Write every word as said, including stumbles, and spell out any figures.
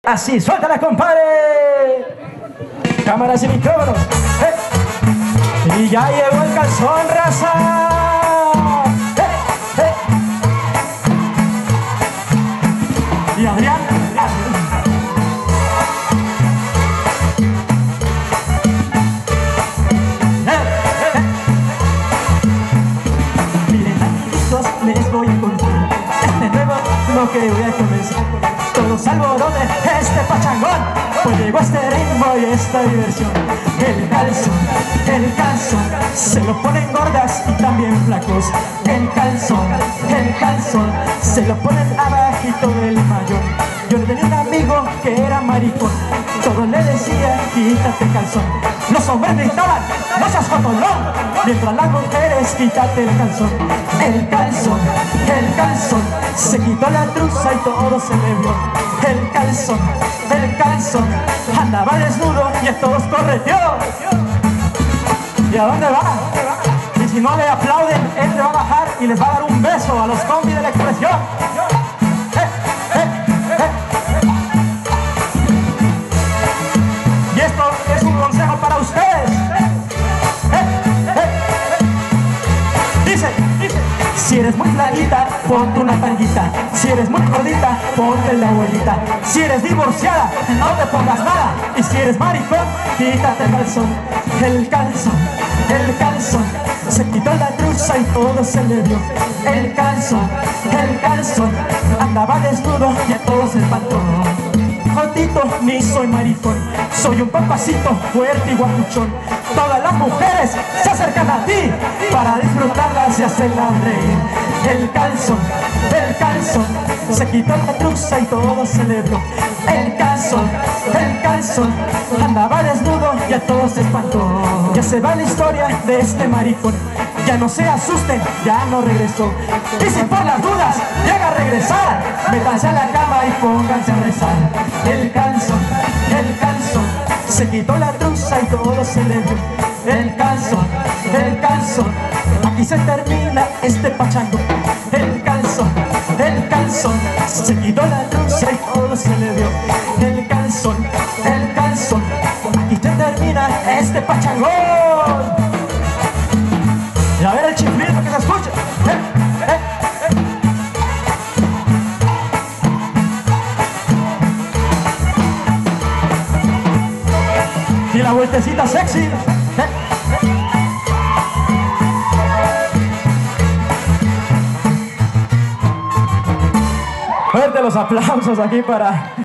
Así, suéltala, compadre. Cámaras y micrófonos. ¡Eh! Y ya llegó el calzón, raza. ¡Eh! ¡Eh! Y Adrián. ¡Eh! ¡Eh! Miren, amiguitos, les voy a contar este nuevo lo que voy a comenzar. Todos alboroten este pachangón, pues llegó este ritmo y esta diversión. El calzón, el calzón, se lo ponen gordas y también flacos. El calzón, el calzón, se lo ponen abajito del mayor. Yo tenía un amigo que era maricón, todos le decían quítate el calzón. Los hombres gritaban, no seas jotolón, mientras las mujeres quítate el calzón. El calzón, el calzón, se quitó la truza y todo se le vio. El calzón, el calzón, andaba desnudo y a todos correteó. ¿Y a dónde va? Y si no le aplauden, él le va a bajar y les va a dar un beso a los combis de la expresión. ¡Eh, eh, eh! Y esto es un consejo para ustedes. ¡Eh, eh, eh! Dice, dice, si eres muy flaquita, ponte una tanguita. Si eres muy gordita, ponte la abuelita. Si eres divorciada, no te pongas nada. Y si eres maricón, quítate el calzón. El calzón, el calzón, se quitó la truza y todo se le dio. El calzón, el calzón, andaba desnudo y a todos se espantó. Jotito, ni soy maricón, soy un papacito fuerte y guapuchón. Todas las mujeres se acercan a ti para disfrutarlas y hacerlas reír. El calzón, el calzón, se quitó la truza y todo se le dio. El calzón, el calzón, andaba desnudo y a todos se espantó. Ya se va la historia de este maricón, ya no se asusten, ya no regresó. Y si por las dudas llega a regresar, métanse a la cama y pónganse a rezar. El calzón, el calzón, se quitó la truza y todo se le dio. El calzón, el calzón, aquí se termina este pachango. El calzón, el calzón, se quitó la truza y todo se le dio. El calzón, el calzón, aquí se termina este pachangón. Y a ver el chiflito que se escuche. ¡Eh, eh, eh! Y la vueltecita sexy. ¡Eh, eh! Fuerte los aplausos aquí para...